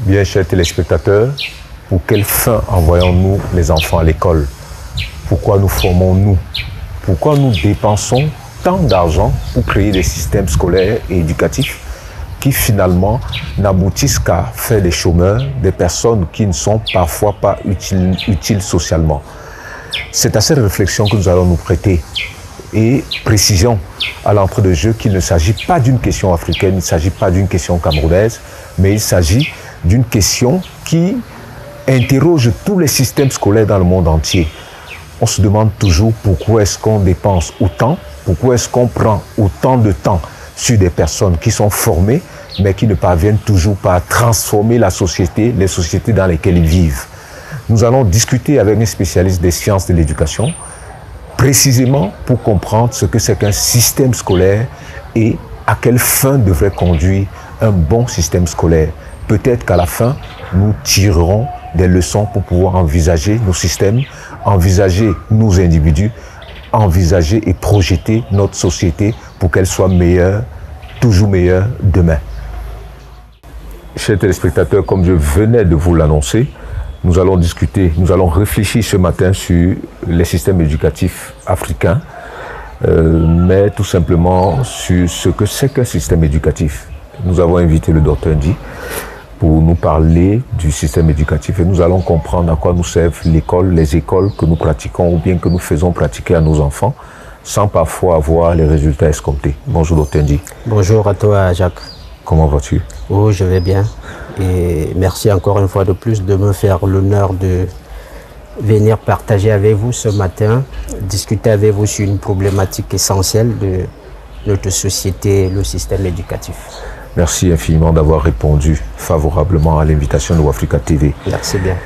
Bien, chers téléspectateurs, pour quelle fin envoyons-nous les enfants à l'école? Pourquoi nous formons-nous? Pourquoi nous dépensons tant d'argent pour créer des systèmes scolaires et éducatifs qui finalement n'aboutissent qu'à faire des chômeurs, des personnes qui ne sont parfois pas utiles socialement? C'est à cette réflexion que nous allons nous prêter. Et précision à l'entrée de jeu qu'il ne s'agit pas d'une question africaine, il ne s'agit pas d'une question camerounaise, mais il s'agit d'une question qui interroge tous les systèmes scolaires dans le monde entier. On se demande toujours pourquoi est-ce qu'on dépense autant, pourquoi est-ce qu'on prend autant de temps sur des personnes qui sont formées, mais qui ne parviennent toujours pas à transformer la société, les sociétés dans lesquelles ils vivent. Nous allons discuter avec un spécialiste des sciences de l'éducation, précisément pour comprendre ce que c'est qu'un système scolaire et à quelle fin devrait conduire un bon système scolaire. Peut-être qu'à la fin, nous tirerons des leçons pour pouvoir envisager nos systèmes, envisager nos individus, envisager et projeter notre société pour qu'elle soit meilleure, toujours meilleure demain. Chers téléspectateurs, comme je venais de vous l'annoncer, nous allons discuter, nous allons réfléchir ce matin sur les systèmes éducatifs africains, mais tout simplement sur ce que c'est qu'un système éducatif. Nous avons invité le docteur Ndi pour nous parler du système éducatif et nous allons comprendre à quoi nous servent l'école, les écoles que nous pratiquons ou bien que nous faisons pratiquer à nos enfants sans parfois avoir les résultats escomptés. Bonjour docteur Ndi. Bonjour à toi Jacques. Comment vas-tu? Oh, je vais bien et merci encore une fois de plus de me faire l'honneur de venir partager avec vous ce matin, discuter avec vous sur une problématique essentielle de notre société, le système éducatif. Merci infiniment d'avoir répondu favorablement à l'invitation de Wafrica TV. Merci bien.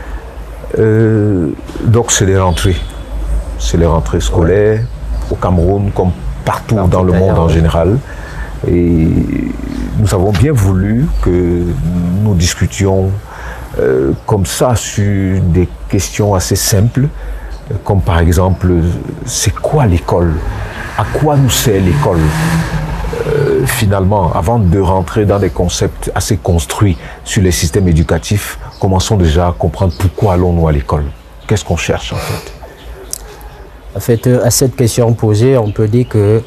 Donc c'est les rentrées scolaires au Cameroun comme partout dans le monde en général. Et nous avons bien voulu que nous discutions comme ça sur des questions assez simples, comme par exemple, c'est quoi l'école? À quoi nous sert l'école? Finalement, avant de rentrer dans des concepts assez construits sur les systèmes éducatifs, commençons déjà à comprendre pourquoi allons-nous à l'école? Qu'est-ce qu'on cherche en fait? En fait, à cette question posée, on peut dire que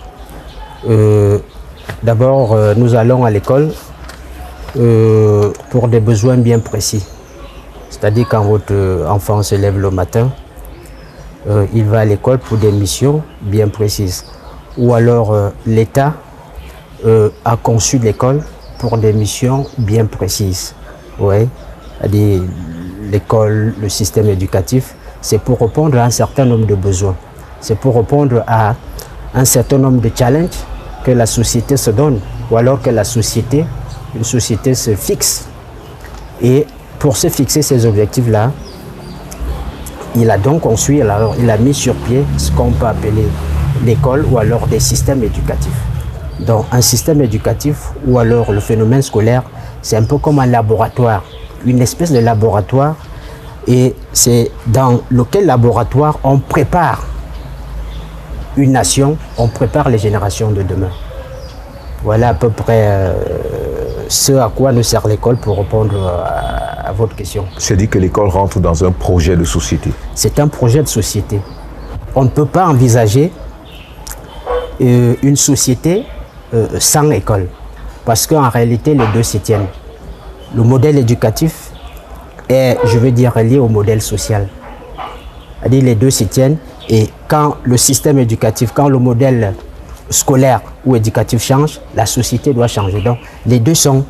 d'abord, nous allons à l'école pour des besoins bien précis. C'est-à-dire quand votre enfant se lève le matin, il va à l'école pour des missions bien précises. Ou alors l'État a conçu l'école pour des missions bien précises. Ouais. C'est-à-dire l'école, le système éducatif, c'est pour répondre à un certain nombre de besoins. C'est pour répondre à un certain nombre de challenges que la société se donne, ou alors que une société se fixe. Et pour se fixer ces objectifs-là, il a donc conçu, il a mis sur pied ce qu'on peut appeler l'école ou alors des systèmes éducatifs. Donc un système éducatif ou alors le phénomène scolaire, c'est un peu comme un laboratoire, une espèce de laboratoire, et c'est dans lequel laboratoire on prépare une nation, on prépare les générations de demain. Voilà à peu près ce à quoi nous sert l'école pour répondre à votre question. C'est dit que l'école rentre dans un projet de société. C'est un projet de société. On ne peut pas envisager une société sans école, parce qu'en réalité les deux s'y tiennent. Le modèle éducatif est, je veux dire, lié au modèle social. C'est-à-dire les deux s'y tiennent, et quand le système éducatif, quand le modèle scolaire ou éducatif change, la société doit changer. Donc les deux sont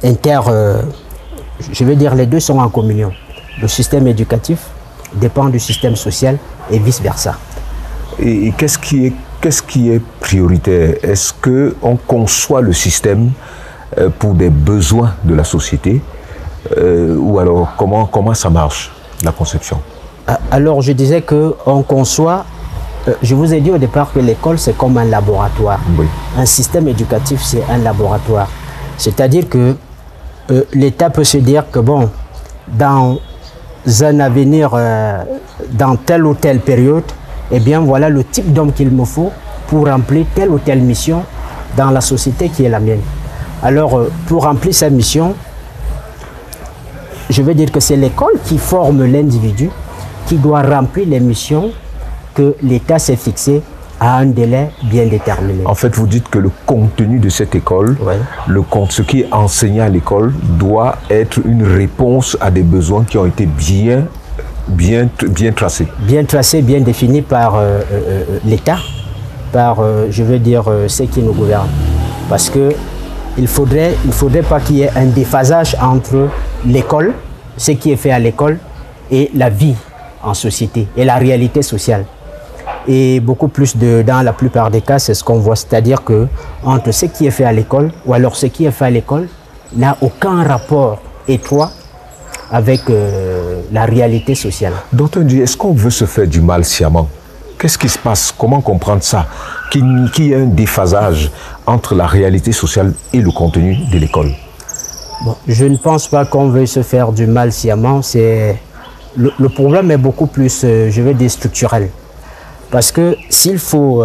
je veux dire, les deux sont en communion. Le système éducatif dépend du système social et vice-versa. Et qu'est-ce qui est prioritaire? Est-ce qu'on conçoit le système pour des besoins de la société ou alors comment ça marche, la conception? Alors je disais qu'on conçoit, je vous ai dit au départ que l'école c'est comme un laboratoire. Oui. Un système éducatif c'est un laboratoire. C'est-à-dire que l'État peut se dire que bon, dans un avenir, dans telle ou telle période, eh bien voilà le type d'homme qu'il me faut pour remplir telle ou telle mission dans la société qui est la mienne. Alors pour remplir sa mission, je veux dire que c'est l'école qui forme l'individu, qui doit remplir les missions que l'État s'est fixées à un délai bien déterminé. En fait, vous dites que le contenu de cette école, Ouais. ce qui est enseigné à l'école, doit être une réponse à des besoins qui ont été bien tracés. Bien tracé, bien défini par l'État, par, je veux dire, ceux qui nous gouvernent. Parce que il faudrait pas qu'il y ait un déphasage entre l'école, ce qui est fait à l'école, et la vie en société, et la réalité sociale. Et beaucoup plus dans la plupart des cas, c'est ce qu'on voit, c'est-à-dire que entre ce qui est fait à l'école, ou alors ce qui est fait à l'école, n'a aucun rapport étroit avec la réalité sociale. Docteur Ndiaye, est-ce qu'on veut se faire du mal sciemment? Qu'est-ce qui se passe? Comment comprendre ça? Qu'il y ait un déphasage entre la réalité sociale et le contenu de l'école? Bon, je ne pense pas qu'on veuille se faire du mal sciemment. Le problème est beaucoup plus, je vais dire, structurel. Parce que s'il faut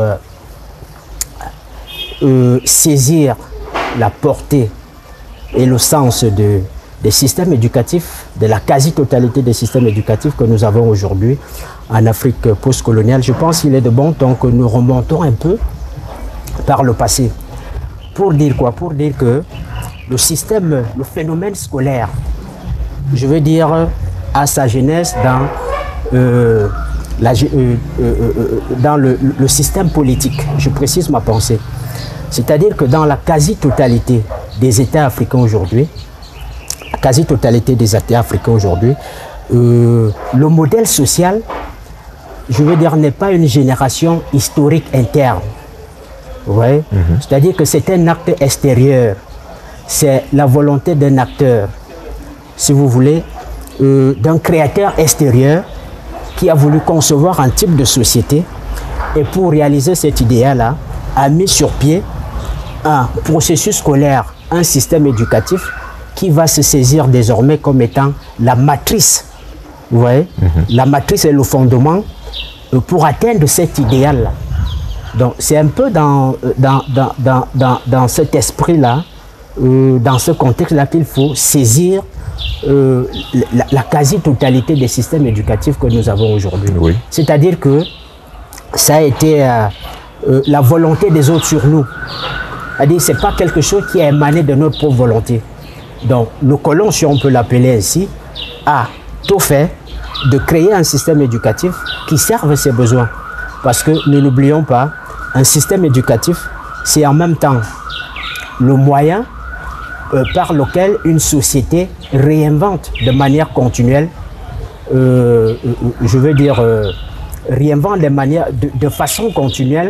saisir la portée et le sens des systèmes éducatifs, de la quasi-totalité des systèmes éducatifs que nous avons aujourd'hui en Afrique postcoloniale, je pense qu'il est de bon ton que nous remontons un peu par le passé. Pour dire quoi? Pour dire que le phénomène scolaire, je veux dire, a sa genèse dans le système politique. Je précise ma pensée. C'est-à-dire que dans la quasi-totalité des États africains aujourd'hui, le modèle social, je veux dire, n'est pas une génération historique interne. Ouais. C'est-à-dire que c'est un acte extérieur. C'est la volonté d'un acteur, si vous voulez, d'un créateur extérieur qui a voulu concevoir un type de société et pour réaliser cet idéal-là, a mis sur pied un processus scolaire, un système éducatif qui va se saisir désormais comme étant la matrice. Vous voyez, la matrice est le fondement pour atteindre cet idéal-là. Donc c'est un peu dans cet esprit-là, dans ce contexte-là qu'il faut saisir la quasi-totalité des systèmes éducatifs que nous avons aujourd'hui. Oui. C'est-à-dire que ça a été la volonté des autres sur nous. C'est-à-dire que ce n'est pas quelque chose qui a émané de notre propre volonté. Donc le colon, si on peut l'appeler ainsi, a tout fait de créer un système éducatif qui serve ses besoins. Parce que ne l'oublions pas, un système éducatif, c'est en même temps le moyen par lequel une société réinvente de manière continuelle, je veux dire, réinvente de façon continuelle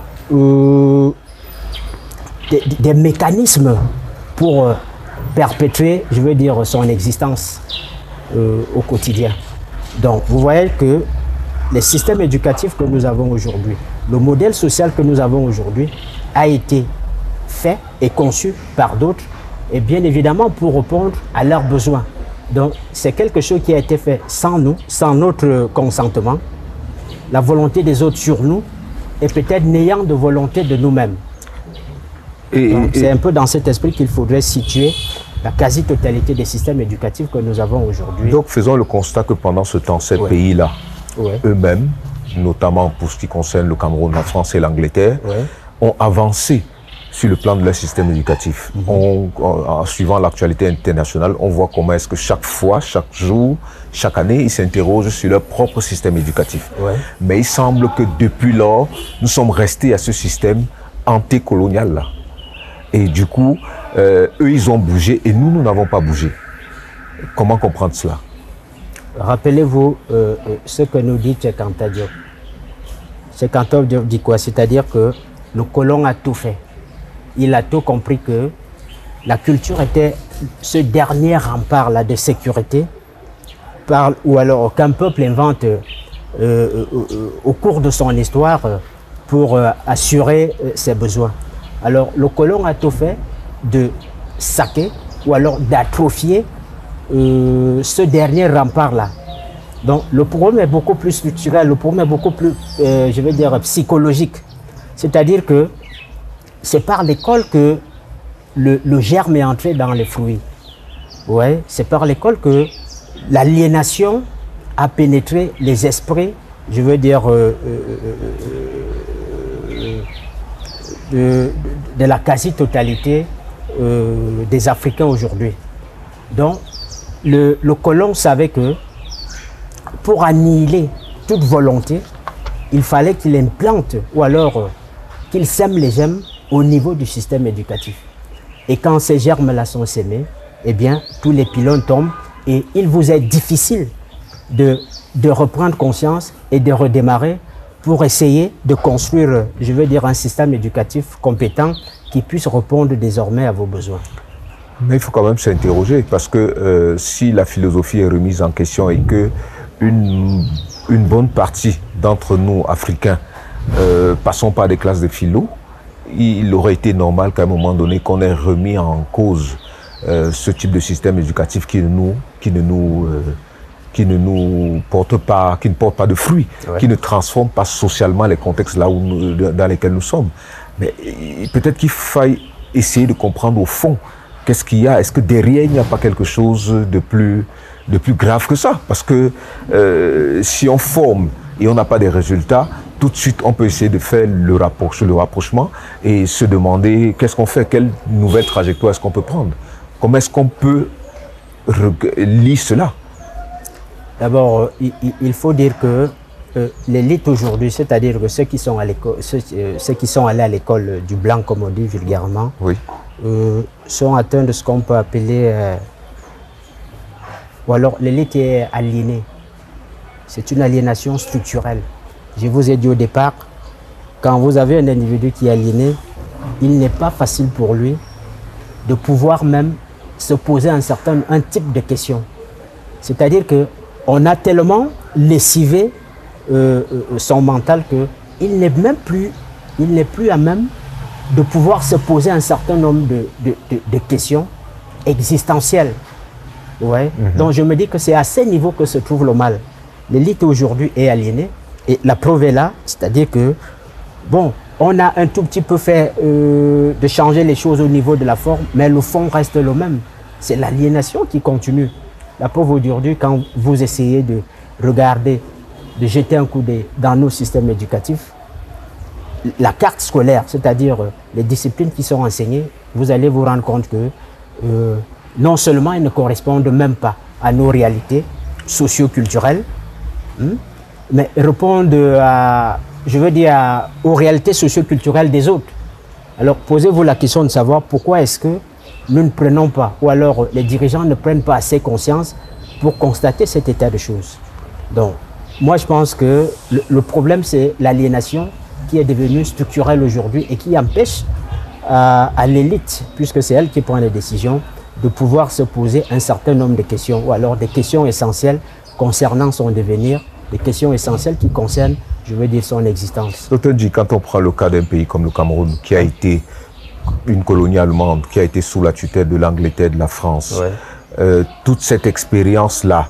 des mécanismes pour perpétuer, je veux dire, son existence au quotidien. Donc, vous voyez que les systèmes éducatifs que nous avons aujourd'hui, le modèle social que nous avons aujourd'hui a été fait et conçu par d'autres et bien évidemment pour répondre à leurs besoins. Donc, c'est quelque chose qui a été fait sans nous, sans notre consentement, la volonté des autres sur nous et peut-être n'ayant de volonté de nous-mêmes. C'est un peu dans cet esprit qu'il faudrait situer la quasi-totalité des systèmes éducatifs que nous avons aujourd'hui. Donc, faisons le constat que pendant ce temps, ces pays-là, eux-mêmes, notamment pour ce qui concerne le Cameroun, la France et l'Angleterre, ont avancé sur le plan de leur système éducatif. En suivant l'actualité internationale, on voit comment est-ce que chaque fois, chaque jour, chaque année, ils s'interrogent sur leur propre système éducatif. Mais il semble que depuis lors, nous sommes restés à ce système antécolonial-là. Et du coup, eux, ils ont bougé et nous, nous n'avons pas bougé. Comment comprendre cela? Rappelez-vous ce que nous dit Anta Diop. Anta Diop dit quoi? C'est-à-dire que le colon a tout fait. Il a tout compris que la culture était ce dernier rempart-là de sécurité, ou alors qu'un peuple invente au cours de son histoire pour assurer ses besoins. Alors le colon a tout fait de saquer ou alors d'atrophier ce dernier rempart-là. Donc le problème est beaucoup plus structurel, le problème est beaucoup plus, je vais dire, psychologique. C'est-à-dire que c'est par l'école que le germe est entré dans les fruits. Ouais, c'est par l'école que l'aliénation a pénétré les esprits, je veux dire, de la quasi-totalité des Africains aujourd'hui. Donc, le colon savait que pour annihiler toute volonté, il fallait qu'il implante ou alors qu'il sème les germes au niveau du système éducatif. Et quand ces germes-là sont sémés, eh bien, tous les pylônes tombent et il vous est difficile de reprendre conscience et de redémarrer pour essayer de construire, je veux dire, un système éducatif compétent qui puisse répondre désormais à vos besoins. Mais il faut quand même s'interroger parce que si la philosophie est remise en question et que une bonne partie d'entre nous, Africains, passons par des classes de philo, il aurait été normal qu'à un moment donné qu'on ait remis en cause ce type de système éducatif qui ne porte pas de fruits, ouais, qui ne transforme pas socialement les contextes là dans lesquels nous sommes. Mais peut-être qu'il faille essayer de comprendre au fond qu'est-ce qu'il y a. Est-ce que derrière il n'y a pas quelque chose de plus grave que ça? Parce que si on forme et on n'a pas des résultats, tout de suite on peut essayer de faire le rapprochement et se demander qu'est-ce qu'on fait, quelle nouvelle trajectoire est-ce qu'on peut prendre? Comment est-ce qu'on peut lire cela? D'abord, il faut dire que l'élite aujourd'hui, c'est-à-dire que ceux qui sont à l'école, ceux qui sont allés à l'école du blanc, comme on dit vulgairement, oui, sont atteints de ce qu'on peut appeler, ou alors l'élite est aliénée. C'est une aliénation structurelle. Je vous ai dit au départ, quand vous avez un individu qui est aliéné, il n'est pas facile pour lui de pouvoir même se poser un type de questions. C'est-à-dire qu'on a tellement lessivé son mental qu'il n'est plus à même de pouvoir se poser un certain nombre de questions existentielles. Ouais. Donc je me dis que c'est à ces niveaux que se trouve le mal. L'élite aujourd'hui est aliénée et la preuve est là, c'est-à-dire que, bon, on a un tout petit peu fait de changer les choses au niveau de la forme, mais le fond reste le même. C'est l'aliénation qui continue. La preuve aujourd'hui, quand vous essayez de regarder, de jeter un coup d'œil dans nos systèmes éducatifs, la carte scolaire, c'est-à-dire les disciplines qui sont enseignées, vous allez vous rendre compte que non seulement elles ne correspondent même pas à nos réalités socio-culturelles, mais répondent aux réalités socio-culturelles des autres. Alors posez-vous la question de savoir pourquoi est-ce que nous ne prenons pas, ou alors les dirigeants ne prennent pas assez conscience pour constater cet état de choses. Donc, moi je pense que le problème c'est l'aliénation qui est devenue structurelle aujourd'hui et qui empêche à l'élite, puisque c'est elle qui prend les décisions, de pouvoir se poser un certain nombre de questions, ou alors des questions essentielles concernant son devenir, des questions essentielles qui concernent, je veux dire, son existence. Docteur Dji, quand on prend le cas d'un pays comme le Cameroun, qui a été une colonie allemande, qui a été sous la tutelle de l'Angleterre, de la France, ouais, toute cette expérience-là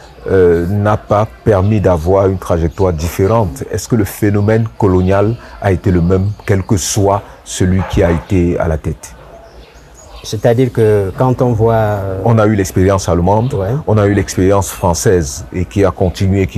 n'a pas permis d'avoir une trajectoire différente. Est-ce que le phénomène colonial a été le même, quel que soit celui qui a été à la tête? C'est-à-dire que quand on voit... On a eu l'expérience allemande, ouais, on a eu l'expérience française et qui a continué,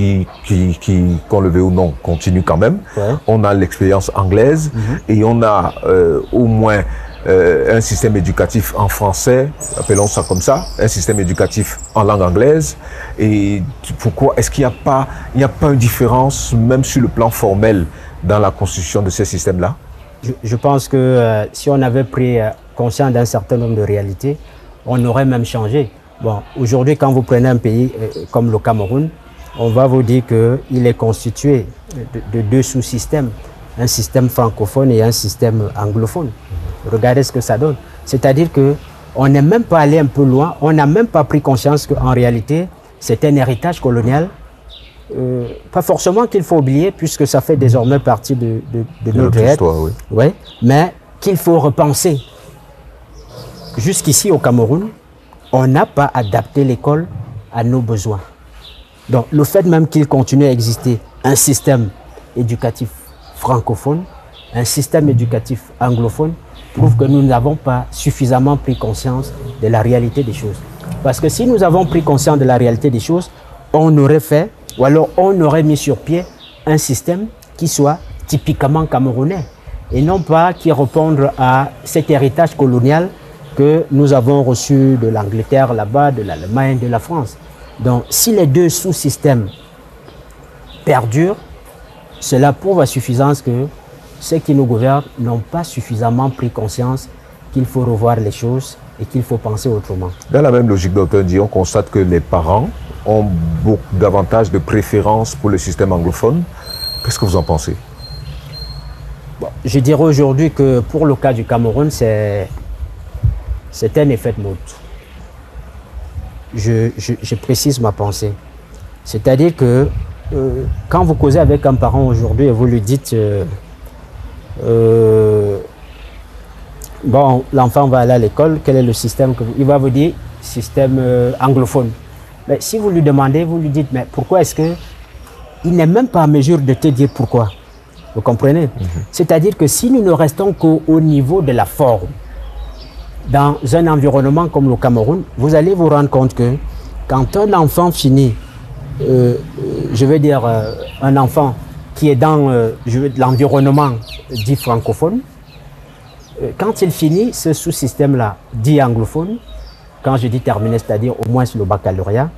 qu'on le veut ou non, continue quand même. Ouais. On a l'expérience anglaise et on a au moins un système éducatif en français, appelons ça comme ça, un système éducatif en langue anglaise. Et pourquoi est-ce qu'il n'y a pas une différence, même sur le plan formel, dans la constitution de ces systèmes-là? Je pense que si on avait pris conscience d'un certain nombre de réalités, on aurait même changé. Bon, aujourd'hui, quand vous prenez un pays comme le Cameroun, on va vous dire qu'il est constitué de deux sous-systèmes, un système francophone et un système anglophone. Regardez ce que ça donne. C'est-à-dire qu'on n'est même pas allé un peu loin, on n'a même pas pris conscience qu'en réalité, c'est un héritage colonial. Pas forcément qu'il faut oublier, puisque ça fait désormais partie de notre histoire, oui. Ouais, mais qu'il faut repenser. Jusqu'ici au Cameroun, on n'a pas adapté l'école à nos besoins. Donc le fait même qu'il continue à exister un système éducatif francophone, un système éducatif anglophone, prouve que nous n'avons pas suffisamment pris conscience de la réalité des choses. Parce que si nous avons pris conscience de la réalité des choses, on aurait fait, ou alors on aurait mis sur pied un système qui soit typiquement camerounais et non pas qui réponde à cet héritage colonial que nous avons reçu de l'Angleterre là-bas, de l'Allemagne, de la France. Donc, si les deux sous-systèmes perdurent, cela prouve à suffisance que ceux qui nous gouvernent n'ont pas suffisamment pris conscience qu'il faut revoir les choses et qu'il faut penser autrement. Dans la même logique, Dr. Ndi, on constate que les parents ont beaucoup davantage de préférence pour le système anglophone. Qu'est-ce que vous en pensez? Bon, je dirais aujourd'hui que pour le cas du Cameroun, c'est un effet de mode. Je précise ma pensée. C'est-à-dire que quand vous causez avec un parent aujourd'hui et vous lui dites bon, l'enfant va aller à l'école, quel est le système que il va vous dire système anglophone. Mais si vous lui demandez, vous lui dites mais pourquoi est-ce que il n'est même pas en mesure de te dire pourquoi. Vous comprenez? C'est-à-dire que si nous ne restons qu'au niveau de la forme, dans un environnement comme le Cameroun, vous allez vous rendre compte que quand un enfant finit, je veux dire un enfant qui est dans l'environnement dit francophone, quand il finit ce sous-système-là dit anglophone, quand je dis terminé, c'est-à-dire au moins le baccalauréat,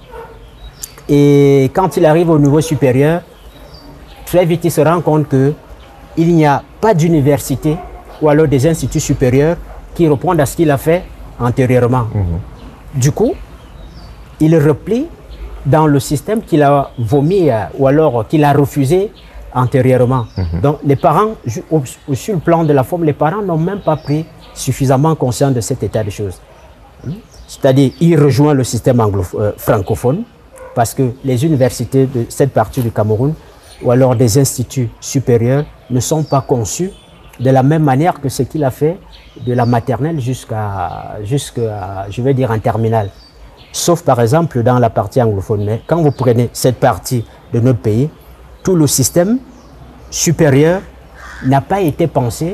et quand il arrive au niveau supérieur, très vite il se rend compte qu'il n'y a pas d'université ou alors des instituts supérieurs qui répondent à ce qu'il a fait antérieurement. Du coup, il replie dans le système qu'il a vomi ou alors qu'il a refusé antérieurement. Donc les parents, sur le plan de la forme, les parents n'ont même pas pris suffisamment conscience de cet état de choses. C'est-à-dire, il rejoint le système francophone parce que les universités de cette partie du Cameroun ou alors des instituts supérieurs ne sont pas conçus de la même manière que ce qu'il a fait de la maternelle jusqu'à je vais dire, en terminale. Sauf par exemple dans la partie anglophone. Mais quand vous prenez cette partie de notre pays, tout le système supérieur n'a pas été pensé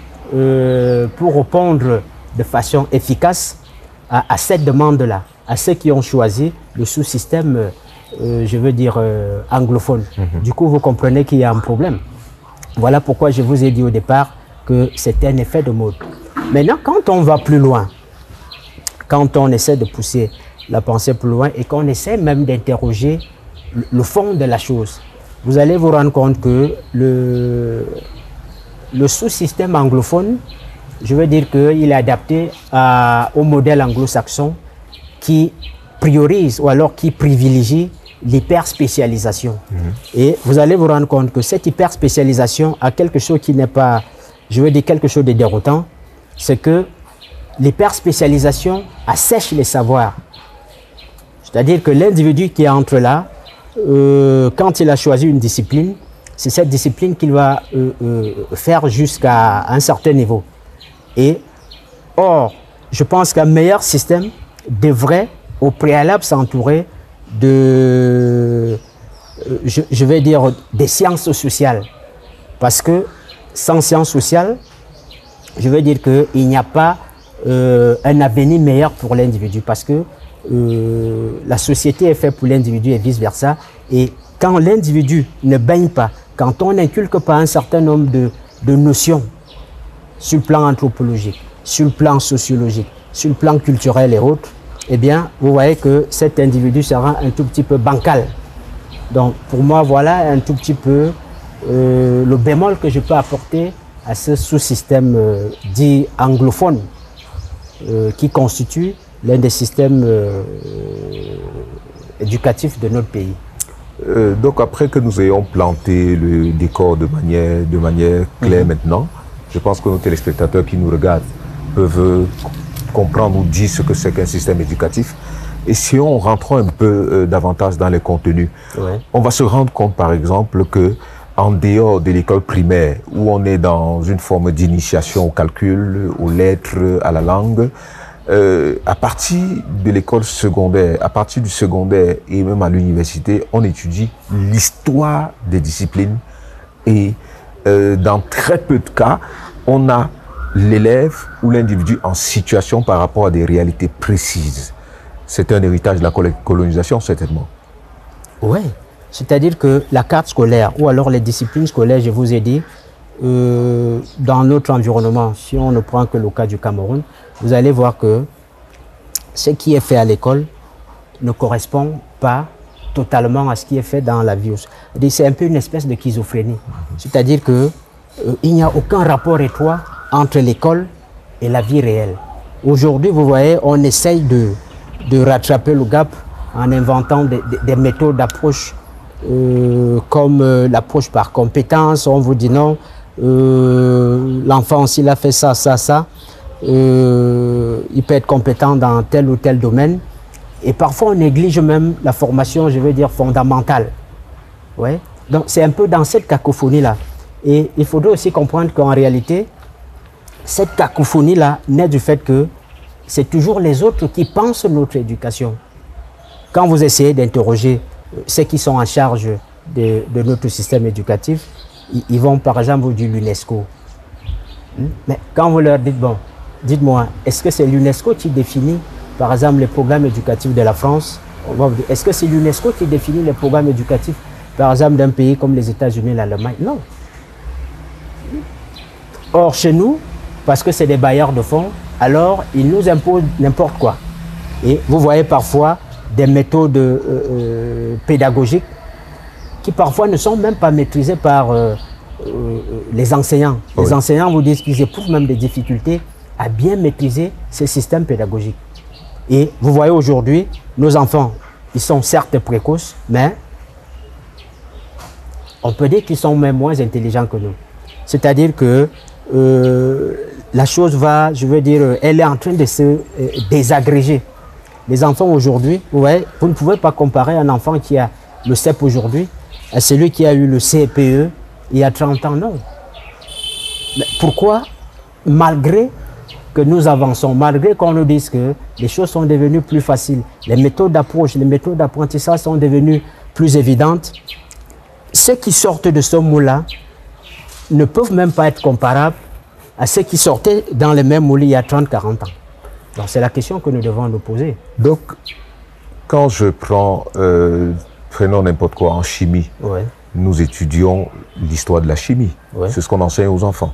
pour répondre de façon efficace à cette demande-là, à ceux qui ont choisi le sous-système, je veux dire, anglophone. Du coup, vous comprenez qu'il y a un problème. Voilà pourquoi je vous ai dit au départ que c'était un effet de mode. Maintenant, quand on va plus loin, quand on essaie de pousser la pensée plus loin et qu'on essaie même d'interroger le fond de la chose, vous allez vous rendre compte que le sous-système anglophone, je veux dire qu'il est adapté au modèle anglo-saxon qui priorise ou alors qui privilégie l'hyperspécialisation. Et vous allez vous rendre compte que cette hyperspécialisation a quelque chose qui n'est pas, je veux dire, quelque chose de déroutant, c'est que l'hyperspécialisation assèche les savoirs. C'est-à-dire que l'individu qui entre là, quand il a choisi une discipline, c'est cette discipline qu'il va faire jusqu'à un certain niveau. Et or, je pense qu'un meilleur système devrait au préalable s'entourer de, je vais dire, des sciences sociales. Parce que sans sciences sociales, je veux dire qu'il n'y a pas un avenir meilleur pour l'individu. Parce que la société est faite pour l'individu et vice-versa. Et quand l'individu ne baigne pas, quand on n'inculque pas un certain nombre de notions sur le plan anthropologique, sur le plan sociologique, sur le plan culturel et autres, eh bien, vous voyez que cet individu sera un tout petit peu bancal. Donc, pour moi, voilà un tout petit peu le bémol que je peux apporter à ce sous-système dit anglophone qui constitue l'un des systèmes éducatifs de notre pays. Donc, après que nous ayons planté le décor de manière claire maintenant, je pense que nos téléspectateurs qui nous regardent peuvent comprendre ou dire ce que c'est qu'un système éducatif. Et si on rentre un peu davantage dans les contenus, on va se rendre compte par exemple que en dehors de l'école primaire, où on est dans une forme d'initiation au calcul, aux lettres, à la langue, à partir de l'école secondaire, à partir du secondaire et même à l'université, on étudie l'histoire des disciplines et dans très peu de cas, on a l'élève ou l'individu en situation par rapport à des réalités précises. C'est un héritage de la colonisation, certainement. Oui, c'est-à-dire que la carte scolaire ou alors les disciplines scolaires, je vous ai dit, dans notre environnement, si on ne prend que le cas du Cameroun, vous allez voir que ce qui est fait à l'école ne correspond pas totalement à ce qui est fait dans la vie. C'est un peu une espèce de schizophrénie. C'est-à-dire que il n'y a aucun rapport étroit entre l'école et la vie réelle. Aujourd'hui, vous voyez, on essaye de rattraper le gap en inventant des méthodes d'approche comme l'approche par compétence. On vous dit non, l'enfant, s'il a fait ça, il peut être compétent dans tel ou tel domaine. Et parfois, on néglige même la formation, je veux dire, fondamentale. Ouais. Donc, c'est un peu dans cette cacophonie-là. Et il faudrait aussi comprendre qu'en réalité, cette cacophonie-là naît du fait que c'est toujours les autres qui pensent notre éducation. Quand vous essayez d'interroger ceux qui sont en charge de notre système éducatif, ils vont par exemple vous dire l'UNESCO. Mais quand vous leur dites, bon, dites-moi, est-ce que c'est l'UNESCO qui définit par exemple les programmes éducatifs de la France? Est-ce que c'est l'UNESCO qui définit les programmes éducatifs par exemple d'un pays comme les États-Unis et l'Allemagne? Non. Or, chez nous, parce que c'est des bailleurs de fonds, alors ils nous imposent n'importe quoi. Et vous voyez parfois des méthodes pédagogiques qui parfois ne sont même pas maîtrisées par les enseignants. Oui. Les enseignants vous disent qu'ils éprouvent même des difficultés à bien maîtriser ces systèmes pédagogiques. Et vous voyez aujourd'hui, nos enfants, ils sont certes précoces, mais on peut dire qu'ils sont même moins intelligents que nous. C'est-à-dire que la chose va, je veux dire, elle est en train de se désagréger. Les enfants aujourd'hui, vous voyez, vous ne pouvez pas comparer un enfant qui a le CEP aujourd'hui à celui qui a eu le CPE il y a 30 ans, non. Mais pourquoi, malgré que nous avançons, malgré qu'on nous dise que les choses sont devenues plus faciles, les méthodes d'approche, les méthodes d'apprentissage sont devenues plus évidentes, ceux qui sortent de ce moule-là ne peuvent même pas être comparables à ceux qui sortaient dans les mêmes moules il y a 30-40 ans. Donc c'est la question que nous devons nous poser. Donc, quand je prends, prenons n'importe quoi en chimie, ouais. Nous étudions l'histoire de la chimie. Ouais. C'est ce qu'on enseigne aux enfants.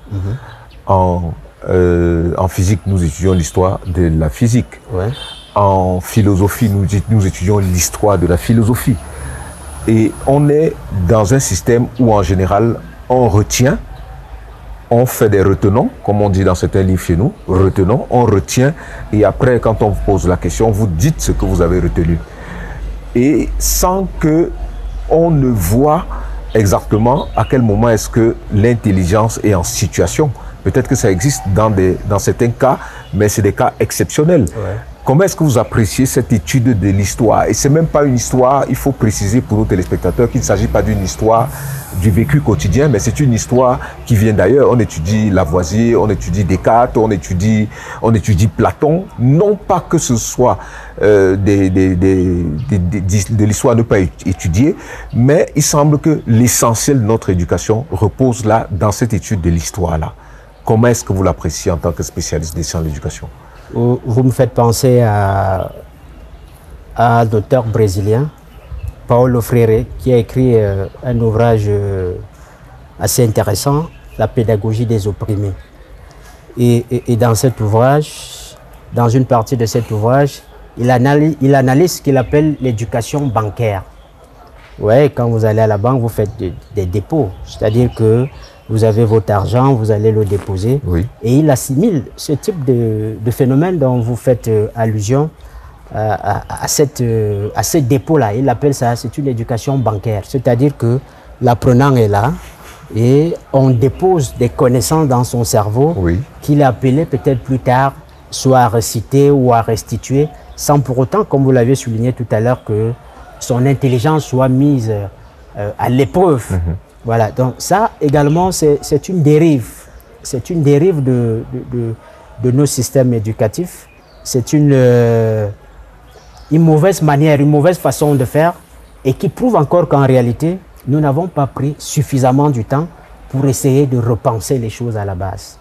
En physique, nous étudions l'histoire de la physique. Ouais. En philosophie, nous étudions l'histoire de la philosophie. Et on est dans un système où, en général, on retient, on fait des retenants, comme on dit dans certains livres chez nous, retenons, on retient, et après, quand on vous pose la question, vous dites ce que vous avez retenu. Et sans que on ne voit exactement à quel moment est-ce que l'intelligence est en situation. Peut-être que ça existe dans certains cas, mais c'est des cas exceptionnels. Ouais. Comment est-ce que vous appréciez cette étude de l'histoire? Et c'est même pas une histoire, il faut préciser pour nos téléspectateurs qu'il ne s'agit pas d'une histoire du vécu quotidien, mais c'est une histoire qui vient d'ailleurs. On étudie Lavoisier, on étudie Descartes, on étudie Platon. Non pas que ce soit de l'histoire à ne pas étudier, mais il semble que l'essentiel de notre éducation repose là, dans cette étude de l'histoire-là. Comment est-ce que vous l'appréciez en tant que spécialiste des sciences de l'éducation? Vous me faites penser à un auteur brésilien, Paulo Freire, qui a écrit un ouvrage assez intéressant, La pédagogie des opprimés. Et dans cet ouvrage, dans une partie de cet ouvrage, il analyse ce qu'il appelle l'éducation bancaire. Ouais, quand vous allez à la banque, vous faites des dépôts, c'est-à-dire que vous avez votre argent, vous allez le déposer. Oui. Et il assimile ce type de phénomène dont vous faites allusion à ce dépôt-là. Il appelle ça, c'est une éducation bancaire. C'est-à-dire que l'apprenant est là et on dépose des connaissances dans son cerveau oui. Qu'il est appelé peut-être plus tard soit à réciter ou à restituer, sans pour autant, comme vous l'avez souligné tout à l'heure, que son intelligence soit mise à l'épreuve. Mm-hmm. Voilà, donc ça également, c'est une dérive. C'est une dérive de nos systèmes éducatifs. C'est une mauvaise manière, une mauvaise façon de faire et qui prouve encore qu'en réalité, nous n'avons pas pris suffisamment du temps pour essayer de repenser les choses à la base.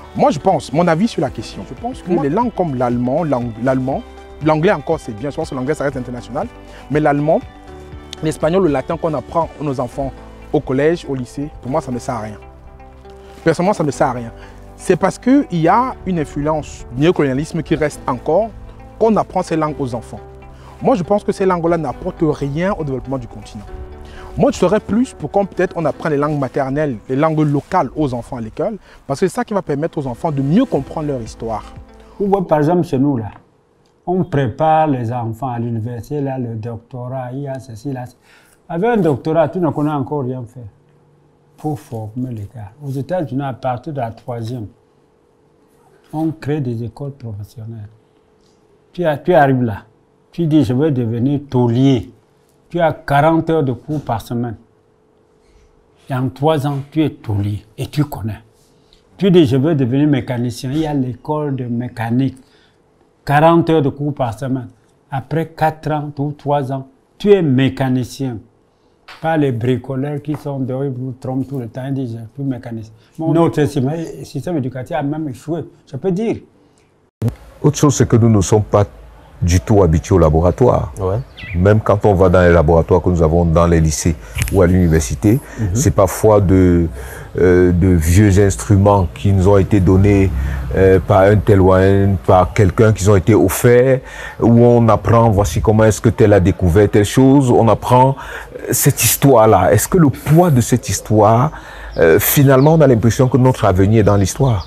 Moi, je pense, mon avis sur la question, je pense que les langues comme l'allemand, l'anglais encore c'est bien, je pense que l'anglais ça reste international, mais l'allemand, l'espagnol, le latin qu'on apprend à nos enfants au collège, au lycée, pour moi ça ne sert à rien. Personnellement, ça ne sert à rien. C'est parce qu'il y a une influence du néocolonialisme qui reste encore, qu'on apprend ces langues aux enfants. Moi, je pense que ces langues-là n'apportent rien au développement du continent. Moi, je serais plus pour qu'on peut-être on apprenne les langues maternelles, les langues locales aux enfants à l'école, parce que c'est ça qui va permettre aux enfants de mieux comprendre leur histoire. Vous voyez, par exemple, chez nous, là, on prépare les enfants à l'université, là, le doctorat, il y a ceci, là. Avec un doctorat, tu ne connais encore rien faire. Pour former les gars. Aux États-Unis, à partir de la 3e, on crée des écoles professionnelles. Tu arrives là, tu dis je veux devenir taulier. Tu as 40 heures de cours par semaine. Et en 3 ans, tu es taulier et tu connais. Tu dis je veux devenir mécanicien. Il y a l'école de mécanique. 40 heures de cours par semaine. Après 4 ans ou 3 ans, tu es mécanicien. Pas les bricoleurs qui sont dehors, ils vous trompent tout le temps, ils disent plus mécanicien. Notre système éducatif a même échoué, je peux dire. Autre chose, c'est que nous ne sommes pas du tout habitués au laboratoire. Ouais. Même quand on va dans les laboratoires que nous avons dans les lycées ou à l'université, c'est parfois de vieux instruments qui nous ont été donnés par un tel ou par quelqu'un qui ont été offerts, où on apprend, voici comment est-ce que tel a découvert telle chose, on apprend cette histoire-là. Est-ce que le poids de cette histoire, finalement, on a l'impression que notre avenir est dans l'histoire?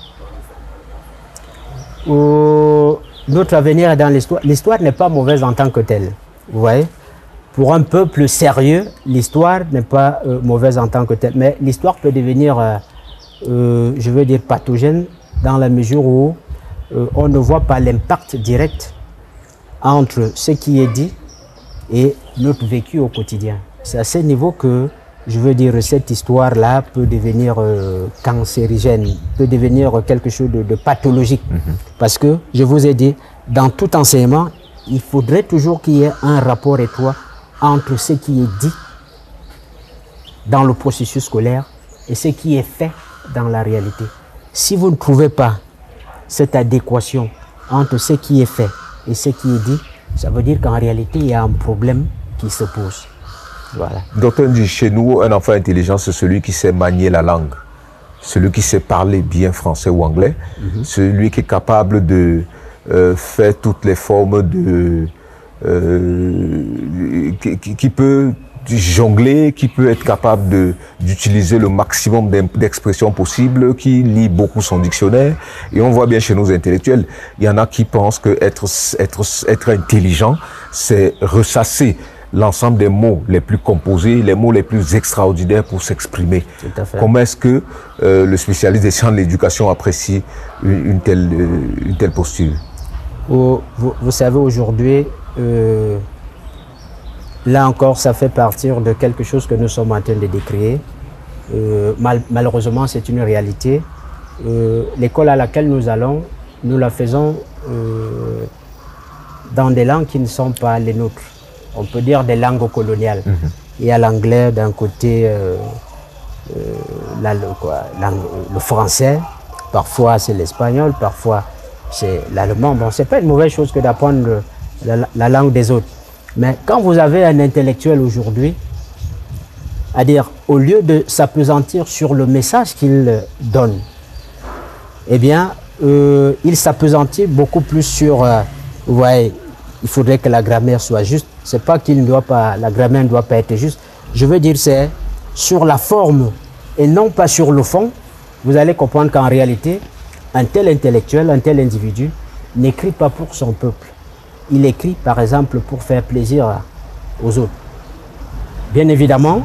Notre avenir est dans l'histoire. L'histoire n'est pas mauvaise en tant que telle. Vous voyez? Pour un peuple sérieux, l'histoire n'est pas mauvaise en tant que telle. Mais l'histoire peut devenir, je veux dire, pathogène dans la mesure où on ne voit pas l'impact direct entre ce qui est dit et notre vécu au quotidien. C'est à ce niveau que, je veux dire, cette histoire-là peut devenir cancérigène, peut devenir quelque chose de pathologique. Parce que, je vous ai dit, dans tout enseignement, il faudrait toujours qu'il y ait un rapport étroit entre ce qui est dit dans le processus scolaire et ce qui est fait dans la réalité. Si vous ne trouvez pas cette adéquation entre ce qui est fait et ce qui est dit, ça veut dire qu'en réalité, il y a un problème qui se pose. Voilà. Docteur dit, chez nous, un enfant intelligent, c'est celui qui sait manier la langue, celui qui sait parler bien français ou anglais, celui qui est capable de faire toutes les formes de... qui peut jongler, qui peut être capable d'utiliser le maximum d'expressions possibles, qui lit beaucoup son dictionnaire. Et on voit bien chez nos intellectuels, il y en a qui pensent que être intelligent, c'est ressasser l'ensemble des mots les plus composés, les mots les plus extraordinaires pour s'exprimer. Comment est-ce que le spécialiste des sciences de l'éducation apprécie une telle posture? Vous savez, aujourd'hui, là encore, ça fait partir de quelque chose que nous sommes en train de décrire. Malheureusement, c'est une réalité. L'école à laquelle nous allons, nous la faisons dans des langues qui ne sont pas les nôtres. On peut dire des langues coloniales. Il y a l'anglais d'un côté, le français, parfois c'est l'espagnol, parfois c'est l'allemand. Bon, c'est pas une mauvaise chose que d'apprendre la langue des autres. Mais quand vous avez un intellectuel aujourd'hui, à dire, au lieu de s'appesantir sur le message qu'il donne, eh bien, il s'appesantit beaucoup plus sur, vous voyez, il faudrait que la grammaire soit juste. C'est pas qu'il ne doit pas, la grammaire ne doit pas être juste. Je veux dire, c'est sur la forme et non pas sur le fond. Vous allez comprendre qu'en réalité, un tel intellectuel, un tel individu n'écrit pas pour son peuple. Il écrit, par exemple, pour faire plaisir aux autres. Bien évidemment,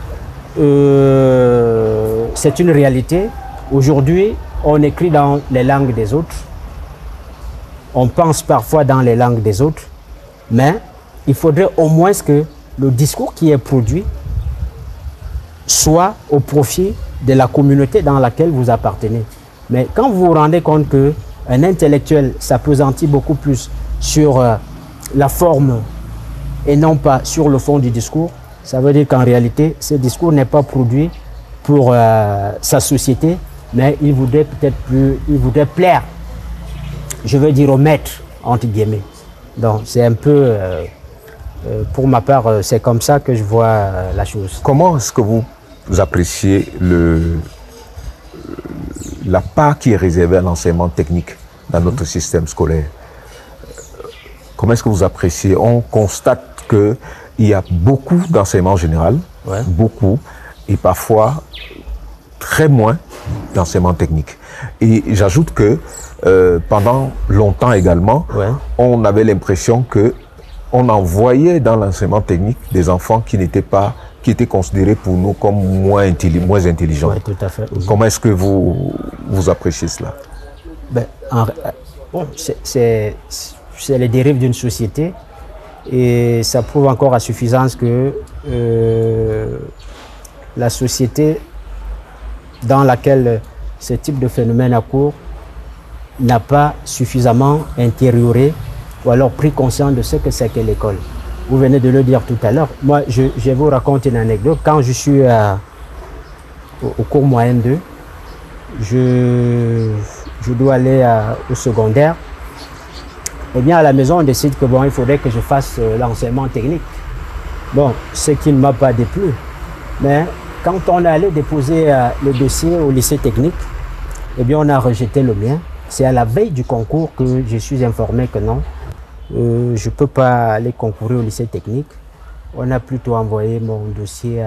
c'est une réalité. Aujourd'hui, on écrit dans les langues des autres. On pense parfois dans les langues des autres. Mais il faudrait au moins que le discours qui est produit soit au profit de la communauté dans laquelle vous appartenez. Mais quand vous vous rendez compte qu'un intellectuel s'appesantit beaucoup plus sur la forme et non pas sur le fond du discours, ça veut dire qu'en réalité, ce discours n'est pas produit pour sa société, mais il voudrait peut-être plus, il voudrait plaire, je veux dire au maître, entre guillemets. Donc c'est un peu, pour ma part, c'est comme ça que je vois la chose. Comment est-ce que vous appréciez la part qui est réservée à l'enseignement technique dans notre système scolaire? Comment est-ce que vous appréciez? On constate qu'il y a beaucoup d'enseignement général, beaucoup, et parfois très moins d'enseignement technique. Et j'ajoute que pendant longtemps également, on avait l'impression qu'on envoyait dans l'enseignement technique des enfants qui étaient considérés pour nous comme moins intelligents. Oui, tout à fait. Comment est-ce que vous appréciez cela? Ben, bon, c'est les dérives d'une société et ça prouve encore à suffisance que la société dans laquelle ce type de phénomène a cours n'a pas suffisamment intérioré ou alors pris conscience de ce que c'est que l'école. Vous venez de le dire tout à l'heure. Moi, je vais vous raconter une anecdote. Quand je suis au cours moyen 2, je dois aller au secondaire. Eh bien, à la maison, on décide que bon, il faudrait que je fasse l'enseignement technique. Bon, ce qui ne m'a pas déplu. Mais quand on est allé déposer le dossier au lycée technique, eh bien, on a rejeté le mien. C'est à la veille du concours que je suis informé que non, je ne peux pas aller concourir au lycée technique. On a plutôt envoyé mon dossier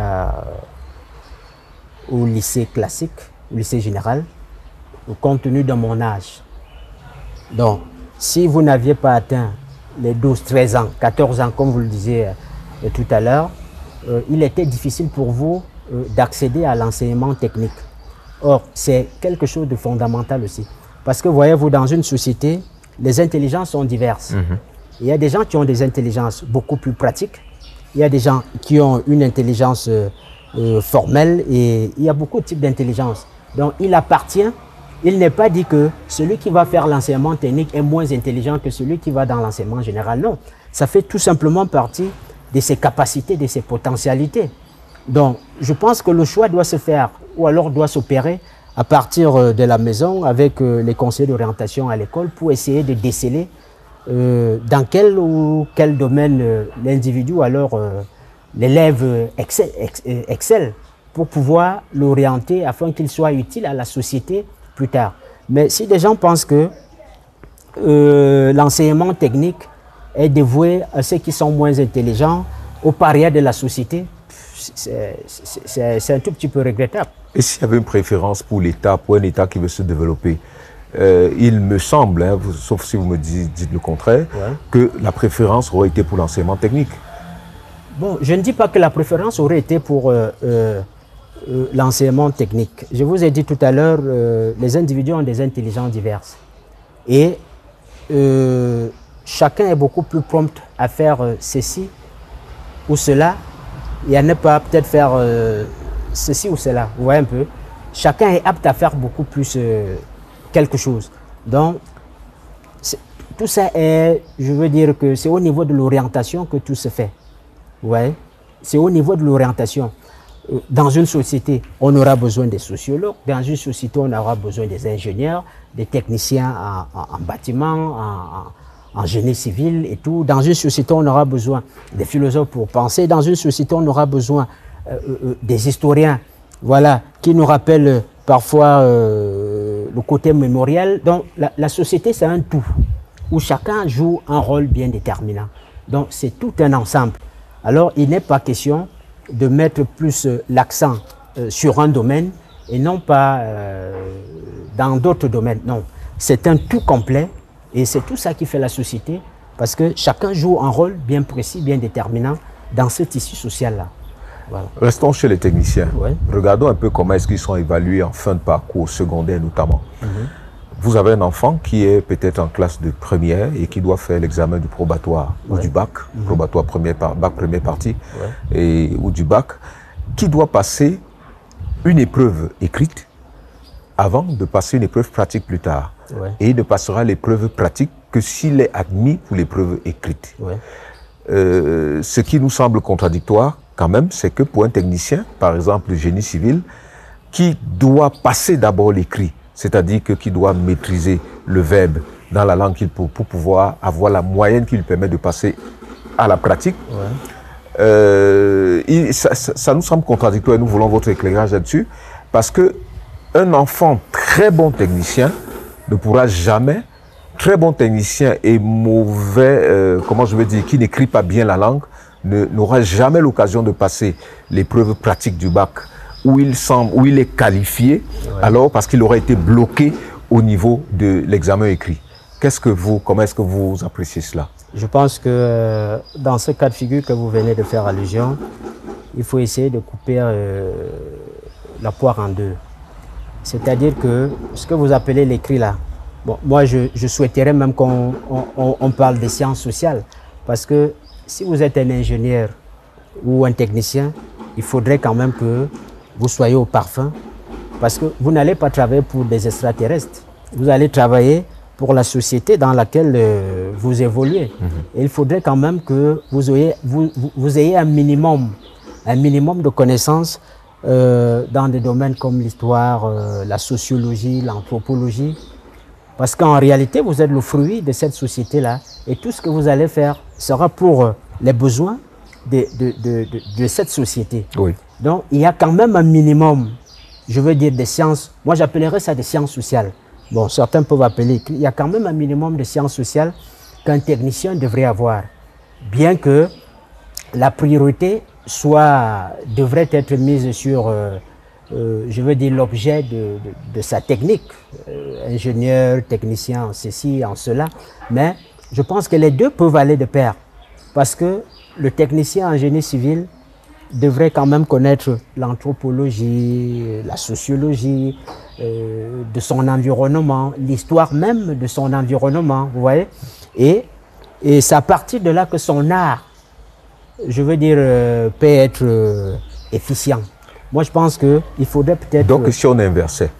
au lycée classique, au lycée général, compte tenu de mon âge. Donc, si vous n'aviez pas atteint les 12, 13 ans, 14 ans, comme vous le disiez tout à l'heure, il était difficile pour vous d'accéder à l'enseignement technique. Or, c'est quelque chose de fondamental aussi. Parce que, voyez-vous, dans une société, les intelligences sont diverses. Il y a des gens qui ont des intelligences beaucoup plus pratiques. Il y a des gens qui ont une intelligence formelle et il y a beaucoup de types d'intelligence. Donc, il n'est pas dit que celui qui va faire l'enseignement technique est moins intelligent que celui qui va dans l'enseignement général. Non, ça fait tout simplement partie de ses capacités, de ses potentialités. Donc, je pense que le choix doit se faire ou alors doit s'opérer à partir de la maison avec les conseillers d'orientation à l'école pour essayer de déceler dans quel domaine l'individu ou alors l'élève excelle pour pouvoir l'orienter afin qu'il soit utile à la société plus tard. Mais si des gens pensent que l'enseignement technique est dévoué à ceux qui sont moins intelligents, aux parias de la société, c'est un tout petit peu regrettable. Et s'il y avait une préférence pour l'État, pour un État qui veut se développer, il me semble, hein, sauf si vous me dites le contraire, que la préférence aurait été pour l'enseignement technique. Bon, je ne dis pas que la préférence aurait été pour l'enseignement technique. Je vous ai dit tout à l'heure, les individus ont des intelligences diverses. Et chacun est beaucoup plus prompt à faire ceci ou cela, et à ne pas peut-être faire ceci ou cela. Vous voyez un peu? Chacun est apte à faire beaucoup plus quelque chose. Donc, tout ça est, je veux dire que c'est au niveau de l'orientation que tout se fait. Vous voyez? C'est au niveau de l'orientation. Dans une société, on aura besoin des sociologues. Dans une société, on aura besoin des ingénieurs, des techniciens en bâtiment, en génie civil et tout. Dans une société, on aura besoin des philosophes pour penser. Dans une société, on aura besoin des historiens, voilà, qui nous rappellent parfois le côté mémoriel. Donc, la société, c'est un tout, où chacun joue un rôle bien déterminant. Donc, c'est tout un ensemble. Alors, il n'est pas question de mettre plus l'accent sur un domaine et non pas dans d'autres domaines. Non, c'est un tout complet et c'est tout ça qui fait la société parce que chacun joue un rôle bien précis, bien déterminant dans ce tissu social-là. Voilà. Restons chez les techniciens. Regardons un peu comment est-ce qu'ils sont évalués en fin de parcours secondaire notamment. Vous avez un enfant qui est peut-être en classe de première et qui doit faire l'examen du probatoire ou du bac, probatoire bac première partie ou du bac, qui doit passer une épreuve écrite avant de passer une épreuve pratique plus tard. Et il ne passera l'épreuve pratique que s'il est admis pour l'épreuve écrite. Ce qui nous semble contradictoire quand même, c'est que pour un technicien, par exemple le génie civil, qui doit passer d'abord l'écrit, c'est-à-dire que qui doit maîtriser le verbe dans la langue pour pouvoir avoir la moyenne qui lui permet de passer à la pratique. Ça nous semble contradictoire et nous voulons votre éclairage là-dessus parce que un enfant très bon technicien ne pourra jamais, très bon technicien et mauvais, comment je veux dire, qui n'écrit pas bien la langue, n'aura jamais l'occasion de passer l'épreuve pratique du bac où il est qualifié, alors parce qu'il aura été bloqué au niveau de l'examen écrit. Comment est-ce que vous appréciez cela? Je pense que dans ce cas de figure que vous venez de faire allusion, il faut essayer de couper la poire en deux. C'est-à-dire que ce que vous appelez l'écrit là, bon, moi je souhaiterais même qu'on parle des sciences sociales, parce que si vous êtes un ingénieur ou un technicien, il faudrait quand même que vous soyez au parfum, parce que vous n'allez pas travailler pour des extraterrestres, vous allez travailler pour la société dans laquelle vous évoluez. Et il faudrait quand même que vous ayez un minimum de connaissances dans des domaines comme l'histoire, la sociologie, l'anthropologie. Parce qu'en réalité, vous êtes le fruit de cette société-là. Et tout ce que vous allez faire sera pour les besoins de cette société. Oui. Donc, il y a quand même un minimum, je veux dire, des sciences. Moi, j'appellerais ça des sciences sociales. Bon, certains peuvent appeler. Il y a quand même un minimum de sciences sociales qu'un technicien devrait avoir. Bien que la priorité devrait être mise sur, je veux dire, l'objet de sa technique. Ingénieur, technicien, en ceci, en cela. Mais je pense que les deux peuvent aller de pair. Parce que le technicien en génie civil devrait quand même connaître l'anthropologie, la sociologie, de son environnement, l'histoire même de son environnement, vous voyez. Et c'est à partir de là que son art, je veux dire, peut être efficient. Moi, je pense qu'il faudrait peut-être... Donc, si on inversait,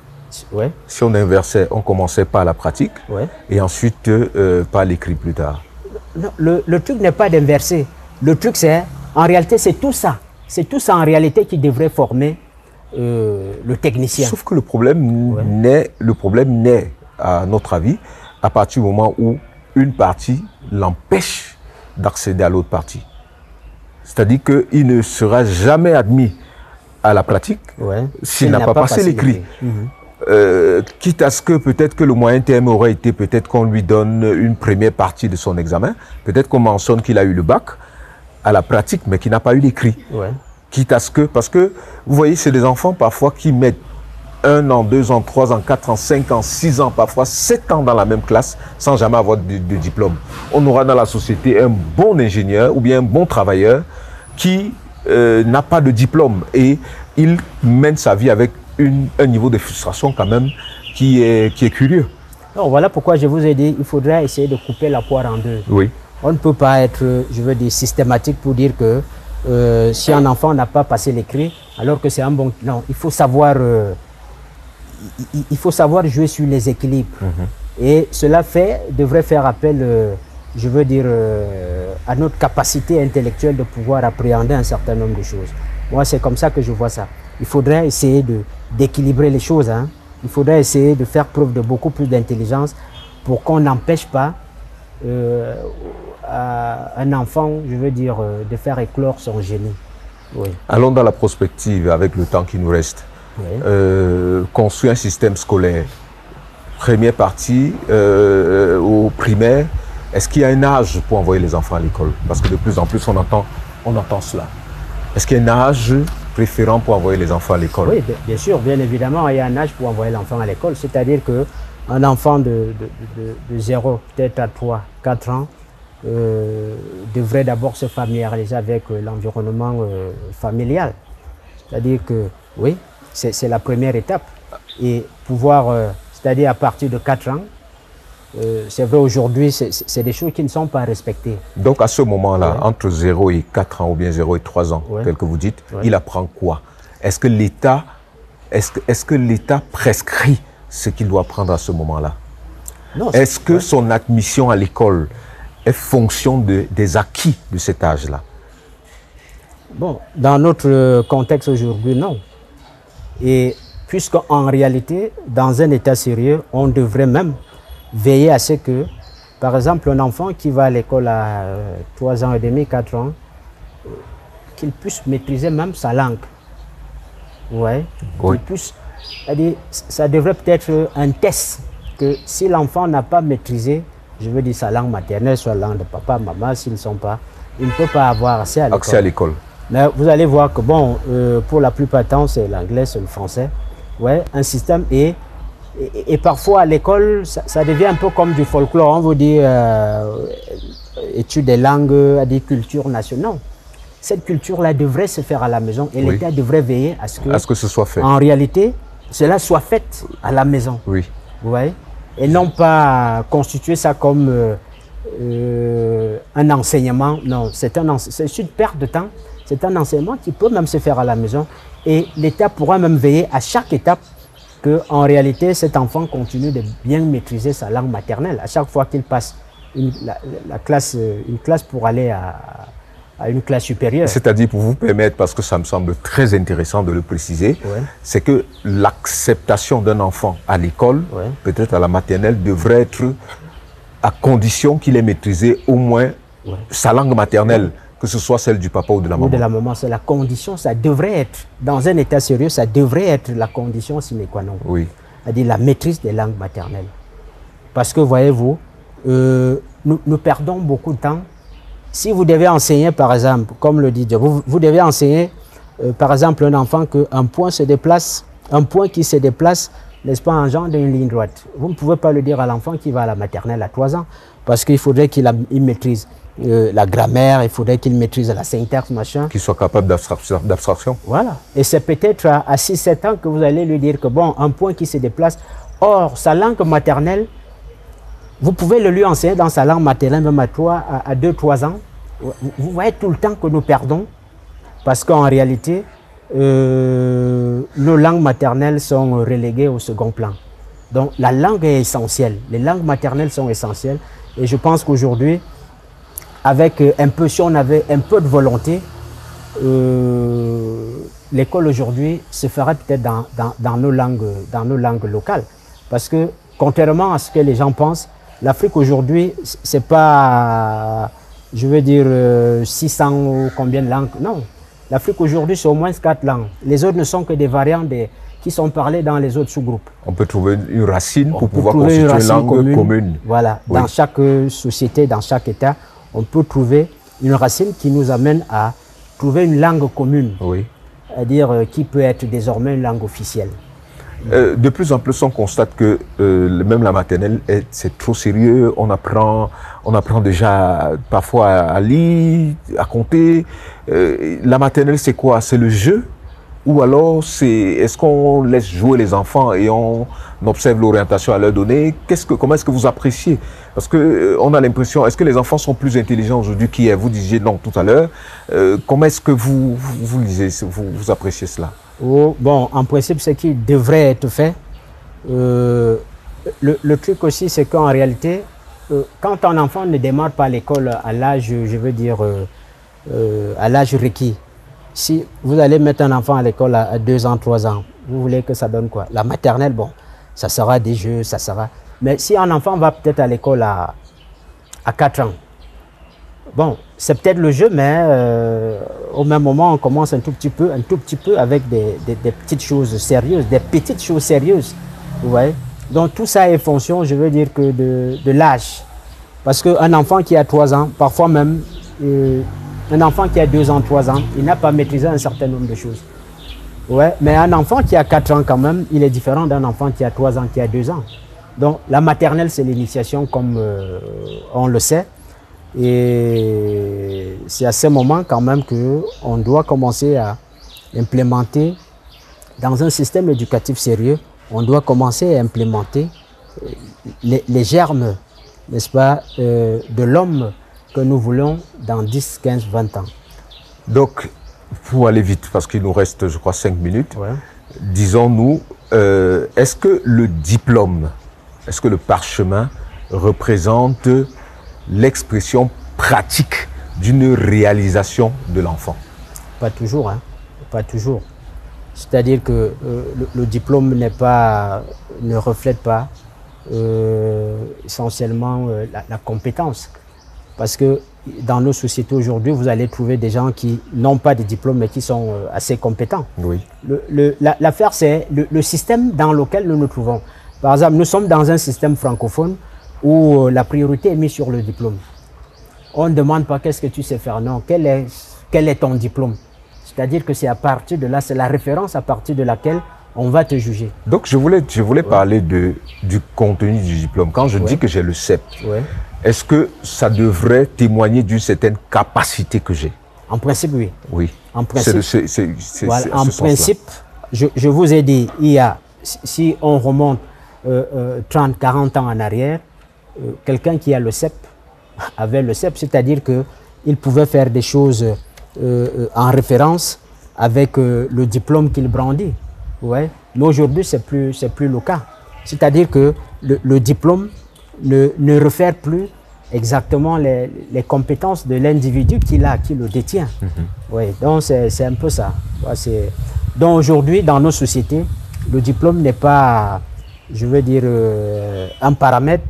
on commençait par la pratique et ensuite par l'écrit plus tard. Non, le truc n'est pas d'inverser. Le truc, c'est, en réalité, c'est tout ça. C'est tout ça, en réalité, qui devrait former le technicien. Sauf que le problème naît, à notre avis, à partir du moment où une partie l'empêche d'accéder à l'autre partie. C'est-à-dire qu'il ne sera jamais admis à la pratique s'il n'a pas passé l'écrit. Quitte à ce que peut-être que le moyen terme aurait été peut-être qu'on lui donne une première partie de son examen, peut-être qu'on mentionne qu'il a eu le bac à la pratique, mais qu'il n'a pas eu l'écrit. Quitte à ce que, parce que vous voyez, c'est des enfants parfois qui mettent 1 an, 2 ans, 3 ans, 4 ans, 5 ans, 6 ans, parfois 7 ans dans la même classe sans jamais avoir de diplôme. On aura dans la société un bon ingénieur ou bien un bon travailleur qui n'a pas de diplôme et il mène sa vie avec un niveau de frustration quand même qui est curieux. Non, voilà pourquoi je vous ai dit qu'il faudrait essayer de couper la poire en deux. Oui. On ne peut pas être, je veux dire, systématique pour dire que si un enfant n'a pas passé l'écrit, alors que c'est un bon... Non, il faut savoir jouer sur les équilibres. Et cela devrait faire appel, je veux dire, à notre capacité intellectuelle de pouvoir appréhender un certain nombre de choses. Moi, c'est comme ça que je vois ça. Il faudrait essayer d'équilibrer les choses. Hein. Il faudrait essayer de faire preuve de beaucoup plus d'intelligence pour qu'on n'empêche pas à un enfant, je veux dire, de faire éclore son génie. Allons dans la prospective avec le temps qui nous reste. Construire un système scolaire. Première partie, au primaire, est-ce qu'il y a un âge pour envoyer les enfants à l'école? Parce que de plus en plus, on entend cela. Est-ce qu'il y a un âge préférant pour envoyer les enfants à l'école? Oui, bien sûr, bien évidemment, il y a un âge pour envoyer l'enfant à l'école. C'est-à-dire qu'un enfant de 0, peut-être à 3, 4 ans, devrait d'abord se familiariser avec l'environnement familial. C'est-à-dire que, oui, c'est la première étape. Et pouvoir, c'est-à-dire à partir de 4 ans, c'est vrai aujourd'hui, c'est des choses qui ne sont pas respectées. Donc à ce moment-là, entre 0 et 4 ans ou bien 0 et 3 ans, tel que vous dites, il apprend quoi? Est-ce que l'État prescrit ce qu'il doit apprendre à ce moment-là? Est-ce que son admission à l'école est fonction des acquis de cet âge-là? Bon, dans notre contexte aujourd'hui, non. Et puisqu'en réalité, dans un état sérieux, on devrait même veiller à ce que, par exemple, un enfant qui va à l'école à 3 ans et demi, 4 ans, qu'il puisse maîtriser même sa langue. Ouais. Oui. Qu'il puisse, c'est-à-dire, ça devrait peut-être un test que si l'enfant n'a pas maîtrisé, je veux dire sa langue maternelle, soit la langue de papa, maman, s'ils ne sont pas, il ne peut pas avoir accès à l'école. Accès à l'école. Mais vous allez voir que, bon, pour la plupart du temps, c'est l'anglais, c'est le français. Ouais, un système et parfois à l'école, ça devient un peu comme du folklore. On vous dit études des langues, des cultures nationales. Non. Cette culture-là devrait se faire à la maison et Oui. l'État devrait veiller à ce que ce soit fait. en réalité, cela soit fait à la maison. Oui. Vous voyez? Et non pas constituer ça comme un enseignement. Non, c'est une perte de temps. C'est un enseignement qui peut même se faire à la maison. Et l'État pourra même veiller à chaque étape qu'en réalité, cet enfant continue de bien maîtriser sa langue maternelle. À chaque fois qu'il passe une classe pour aller à une classe supérieure. C'est-à-dire, pour vous permettre, parce que ça me semble très intéressant de le préciser, Ouais. c'est que l'acceptation d'un enfant à l'école, Ouais. peut-être à la maternelle, devrait être à condition qu'il ait maîtrisé au moins Ouais. sa langue maternelle, que ce soit celle du papa ou de la Ou maman. de la maman, c'est la condition, ça devrait être, dans un état sérieux, ça devrait être la condition sine qua non. Oui. C'est-à-dire la maîtrise des langues maternelles. Parce que, voyez-vous, nous perdons beaucoup de temps. Si vous devez enseigner, par exemple, comme le dit Dieu, vous devez enseigner, par exemple, un enfant qu'un point se déplace, un point qui se déplace, n'est-ce pas, engendre une ligne droite. Vous ne pouvez pas le dire à l'enfant qui va à la maternelle à 3 ans, parce qu'il faudrait qu'il maîtrise la grammaire, il faudrait qu'il maîtrise la syntaxe, machin. Qu'il soit capable d'abstraction. Voilà. Et c'est peut-être à 6-7 ans que vous allez lui dire que, bon, un point qui se déplace, or, sa langue maternelle, vous pouvez le lui enseigner dans sa langue maternelle, même à 2-3 ans. Vous voyez tout le temps que nous perdons, parce qu'en réalité, nos langues maternelles sont reléguées au second plan. Donc, la langue est essentielle. Les langues maternelles sont essentielles. Et je pense qu'aujourd'hui, avec un peu, si on avait un peu de volonté, l'école aujourd'hui se ferait peut-être dans nos langues locales. Parce que, contrairement à ce que les gens pensent, l'Afrique aujourd'hui, c'est pas, je veux dire, 600 ou combien de langues. Non. L'Afrique aujourd'hui, c'est au moins 4 langues. Les autres ne sont que des variantes qui sont parlées dans les autres sous-groupes. On peut trouver une racine pour pouvoir trouver constituer une racine langue commune. Voilà. Oui. Dans chaque société, dans chaque État, on peut trouver une racine qui nous amène à trouver une langue commune. Oui. C'est-à-dire qui peut être désormais une langue officielle. De plus en plus, on constate que même la maternelle, c'est trop sérieux. On apprend déjà parfois à lire, à compter. La maternelle, c'est quoi? C'est le jeu? Ou alors, est-ce qu'on laisse jouer les enfants et on observe l'orientation à leur donner? Comment est-ce que vous appréciez? Parce que on a l'impression, est-ce que les enfants sont plus intelligents aujourd'hui qu'hier? Vous disiez non tout à l'heure. Comment est-ce que vous appréciez cela? Oh, bon, en principe, ce qui devrait être fait, le truc aussi, c'est qu'en réalité, quand un enfant ne démarre pas l'école à l'âge, je veux dire, à l'âge requis, si vous allez mettre un enfant à l'école à 2 ans, 3 ans, vous voulez que ça donne quoi? La maternelle, bon, ça sera des jeux, ça sera... Mais si un enfant va peut-être à l'école à 4 ans, bon, c'est peut-être le jeu, mais au même moment, on commence un tout petit peu avec des petites choses sérieuses, des petites choses sérieuses, vous voyez. Donc tout ça est fonction, je veux dire, que de l'âge. Parce qu'un enfant qui a 3 ans, parfois même, un enfant qui a 2 ans, 3 ans, il n'a pas maîtrisé un certain nombre de choses. Ouais, mais un enfant qui a 4 ans quand même, il est différent d'un enfant qui a 3 ans, qui a 2 ans. Donc la maternelle, c'est l'initiation comme on le sait. Et c'est à ce moment quand même qu'on doit commencer à implémenter, dans un système éducatif sérieux, on doit commencer à implémenter les germes, n'est-ce pas, de l'homme que nous voulons dans 10, 15, 20 ans. Donc, pour aller vite, parce qu'il nous reste, je crois, 5 minutes, Ouais. disons-nous, est-ce que le diplôme, est-ce que le parchemin représente l'expression pratique d'une réalisation de l'enfant? Pas toujours, hein. Pas toujours. C'est-à-dire que le diplôme ne reflète pas essentiellement la compétence. Parce que dans nos sociétés aujourd'hui, vous allez trouver des gens qui n'ont pas de diplôme mais qui sont assez compétents. Oui. L'affaire, c'est le système dans lequel nous nous trouvons. Par exemple, nous sommes dans un système francophone où la priorité est mise sur le diplôme. On ne demande pas qu'est-ce que tu sais faire, non, quel est ton diplôme. C'est-à-dire que c'est à partir de là, c'est la référence à partir de laquelle on va te juger. Donc je voulais parler du contenu du diplôme. Quand je dis que j'ai le CEP, est-ce que ça devrait témoigner d'une certaine capacité que j'ai? En principe, oui. Oui. En principe, voilà, en principe, je vous ai dit, si on remonte 30, 40 ans en arrière, quelqu'un qui a le CEP avait le CEP, c'est-à-dire qu'il pouvait faire des choses en référence avec le diplôme qu'il brandit. Ouais. Mais aujourd'hui, c'est plus le cas. C'est-à-dire que le diplôme ne réfère plus exactement les compétences de l'individu qui le détient. Ouais. Donc, c'est un peu ça. Ouais, donc, aujourd'hui, dans nos sociétés, le diplôme n'est pas, je veux dire, un paramètre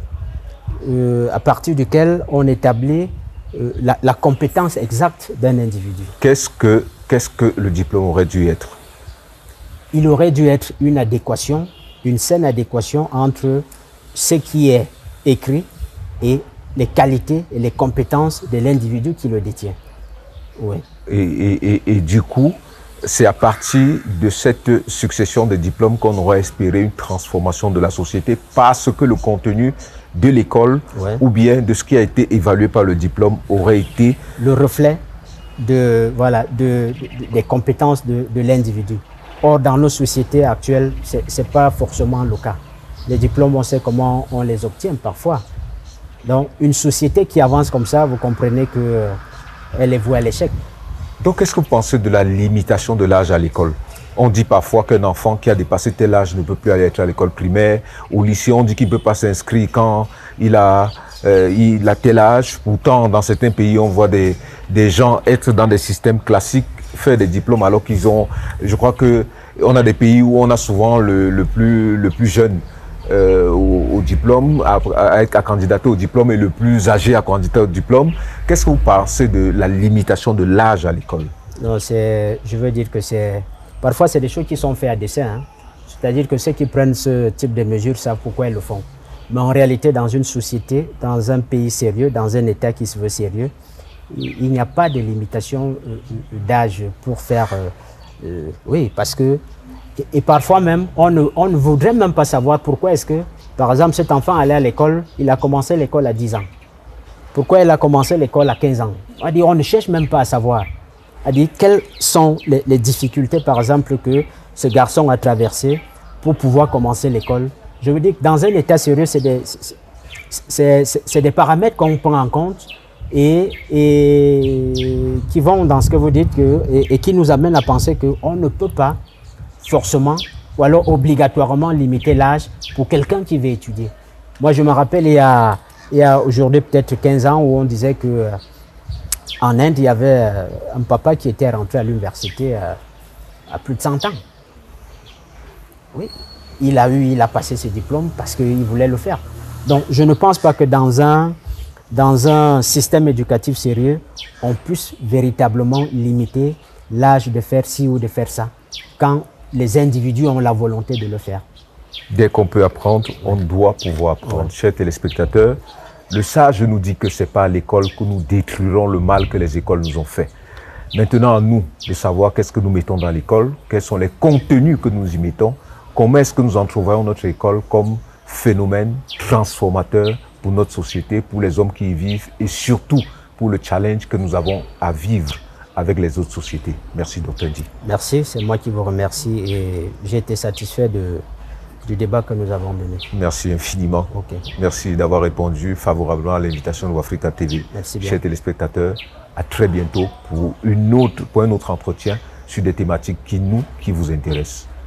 à partir duquel on établit la compétence exacte d'un individu. Qu'est-ce que le diplôme aurait dû être? Il aurait dû être une adéquation, une saine adéquation entre ce qui est écrit et les qualités et les compétences de l'individu qui le détient. Oui. Et du coup, c'est à partir de cette succession de diplômes qu'on aurait espéré une transformation de la société parce que le contenu de l'école ou bien de ce qui a été évalué par le diplôme aurait été le reflet des compétences de l'individu. Or, dans nos sociétés actuelles, ce n'est pas forcément le cas. Les diplômes, on sait comment on les obtient parfois. Donc, une société qui avance comme ça, vous comprenez qu'elle est vouée à l'échec. Donc, qu'est-ce que vous pensez de la limitation de l'âge à l'école? On dit parfois qu'un enfant qui a dépassé tel âge ne peut plus aller être à l'école primaire. Au lycée, on dit qu'il ne peut pas s'inscrire quand il a tel âge. Pourtant, dans certains pays, on voit des gens être dans des systèmes classiques, faire des diplômes alors qu'ils ont... Je crois qu'on a des pays où on a souvent le plus jeune au diplôme, à candidater au diplôme et le plus âgé à candidater au diplôme. Qu'est-ce que vous pensez de la limitation de l'âge à l'école? Non, je veux dire que parfois, c'est des choses qui sont faites à dessein. Hein. C'est-à-dire que ceux qui prennent ce type de mesures savent pourquoi ils le font. Mais en réalité, dans une société, dans un pays sérieux, dans un État qui se veut sérieux, il n'y a pas de limitation d'âge pour faire... oui, parce que... Et parfois même, on ne voudrait même pas savoir pourquoi est-ce que, par exemple, cet enfant allait à l'école, il a commencé l'école à 10 ans. Pourquoi il a commencé l'école à 15 ans? On ne cherche même pas à savoir. Quelles sont les difficultés, par exemple, que ce garçon a traversées pour pouvoir commencer l'école? Je veux dire que dans un État sérieux, c'est des paramètres qu'on prend en compte et qui vont dans ce que vous dites et qui nous amènent à penser qu'on ne peut pas forcément ou alors obligatoirement limiter l'âge pour quelqu'un qui veut étudier. Moi, je me rappelle, il y a aujourd'hui peut-être 15 ans où on disait que en Inde, il y avait un papa qui était rentré à l'université à plus de 100 ans. Oui, il a passé ses diplômes parce qu'il voulait le faire. Donc, je ne pense pas que dans un système éducatif sérieux, on puisse véritablement limiter l'âge de faire ci ou de faire ça, quand les individus ont la volonté de le faire. Dès qu'on peut apprendre, on doit pouvoir apprendre. Ouais. Chers téléspectateurs, le sage nous dit que ce n'est pas à l'école que nous détruirons le mal que les écoles nous ont fait. Maintenant, à nous de savoir qu'est-ce que nous mettons dans l'école, quels sont les contenus que nous y mettons, comment est-ce que nous entrevoyons notre école comme phénomène transformateur pour notre société, pour les hommes qui y vivent et surtout pour le challenge que nous avons à vivre avec les autres sociétés. Merci, Dr Ndi. Merci, c'est moi qui vous remercie et j'ai été satisfait du débat que nous avons mené. Merci infiniment. Okay. Merci d'avoir répondu favorablement à l'invitation de Wafrica TV. Merci bien. Chers téléspectateurs, à très bientôt pour un autre entretien sur des thématiques qui vous intéressent.